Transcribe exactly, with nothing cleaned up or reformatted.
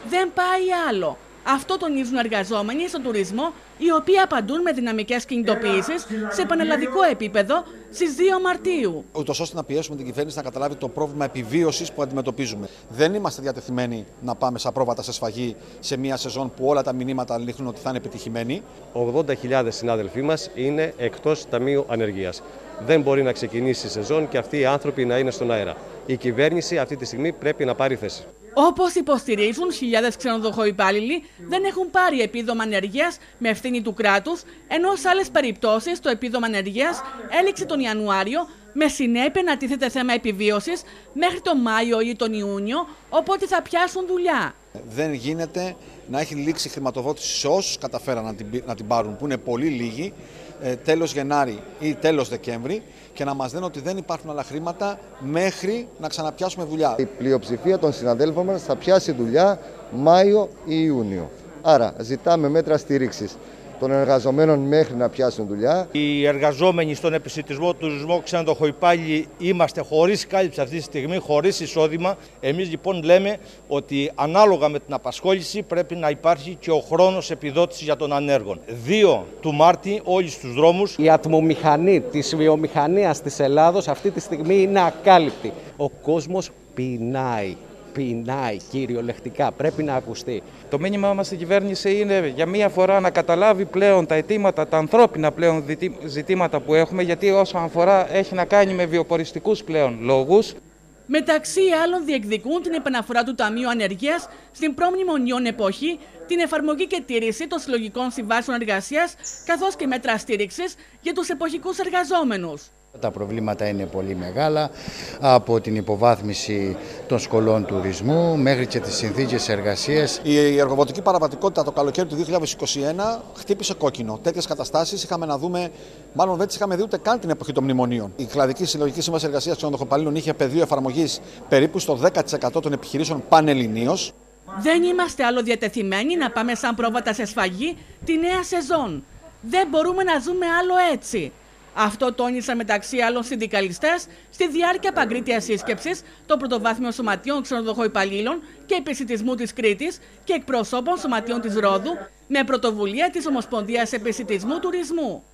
Δεν πάει άλλο. Αυτό τονίζουν εργαζόμενοι στον τουρισμό, οι οποίοι απαντούν με δυναμικές κινητοποιήσεις σε πανελλαδικό επίπεδο στις δύο Μαρτίου. Ούτως ώστε να πιέσουμε την κυβέρνηση να καταλάβει το πρόβλημα επιβίωσης που αντιμετωπίζουμε. Δεν είμαστε διατεθειμένοι να πάμε σαν πρόβατα σε σφαγή σε μια σεζόν που όλα τα μηνύματα δείχνουν ότι θα είναι επιτυχημένη. ογδόντα χιλιάδες συνάδελφοί μας είναι εκτός ταμείου ανεργίας. Δεν μπορεί να ξεκινήσει η σεζόν και αυτοί οι άνθρωποι να είναι στον αέρα. Η κυβέρνηση αυτή τη στιγμή πρέπει να πάρει θέση. Όπως υποστηρίζουν, χιλιάδες ξενοδοχοϊπάλληλοι δεν έχουν πάρει επίδομα ανεργίας με ευθύνη του κράτους, ενώ σε άλλες περιπτώσεις το επίδομα ανεργίας έληξε τον Ιανουάριο, με συνέπεια να τίθεται θέμα επιβίωσης μέχρι τον Μάιο ή τον Ιούνιο, οπότε θα πιάσουν δουλειά. Δεν γίνεται να έχει λήξει χρηματοδότηση σε όσους καταφέραν να την, να την πάρουν, που είναι πολύ λίγοι, τέλος Γενάρη ή τέλος Δεκέμβρη, και να μας λένε ότι δεν υπάρχουν άλλα χρήματα μέχρι να ξαναπιάσουμε δουλειά. Η πλειοψηφία των συναδέλφων μας θα πιάσει δουλειά Μάιο ή Ιούνιο. Άρα ζητάμε μέτρα στήριξης των εργαζομένων μέχρι να πιάσουν δουλειά. Οι εργαζόμενοι στον επισιτισμό, τουρισμό, ξενοδοχοϊπάλληλοι είμαστε χωρίς κάλυψη αυτή τη στιγμή, χωρίς εισόδημα. Εμείς λοιπόν λέμε ότι ανάλογα με την απασχόληση πρέπει να υπάρχει και ο χρόνος επιδότησης για τον ανέργων. δύο του Μάρτη όλοι στους δρόμους. Η ατμομηχανή της βιομηχανίας της Ελλάδος αυτή τη στιγμή είναι ακάλυπτη. Ο κόσμος πεινάει. Πεινάει κυριολεκτικά, πρέπει να ακουστεί. Το μήνυμά μας στην κυβέρνηση είναι για μία φορά να καταλάβει πλέον τα αιτήματα, τα ανθρώπινα πλέον ζητήματα που έχουμε, γιατί όσον αφορά έχει να κάνει με βιοποριστικούς πλέον λόγους. Μεταξύ άλλων διεκδικούν την επαναφορά του Ταμείου Ανεργίας στην προμνημονιών εποχή, την εφαρμογή και τήρηση των συλλογικών συμβάσεων εργασίας, καθώς και μέτρα στήριξης για τους εποχικούς εργαζόμενους. Τα προβλήματα είναι πολύ μεγάλα, από την υποβάθμιση των σχολών τουρισμού μέχρι και τις συνθήκες εργασίας. Η εργοβοτική παραβατικότητα το καλοκαίρι του δύο χιλιάδες είκοσι ένα χτύπησε κόκκινο. Τέτοιες καταστάσεις είχαμε να δούμε, μάλλον δεν τις είχαμε δει ούτε καν την εποχή των μνημονίων. Η κλαδική συλλογική σύμβαση εργασίας ξενοδοχοπαλλήλων είχε πεδίο εφαρμογής περίπου στο δέκα τοις εκατό των επιχειρήσεων πανελληνίως. Δεν είμαστε άλλο διατεθειμένοι να πάμε σαν πρόβατα σε σφαγή τη νέα σεζόν. Δεν μπορούμε να ζούμε άλλο έτσι. Αυτό τόνισαν μεταξύ άλλων συνδικαλιστές στη διάρκεια παγκρίτιας σύσκεψης των πρωτοβάθμιων σωματείων ξενοδοχοϊπαλλήλων και επισιτισμού της Κρήτης και εκπροσώπων σωματείων της Ρόδου με πρωτοβουλία της Ομοσπονδίας Επισιτισμού Τουρισμού.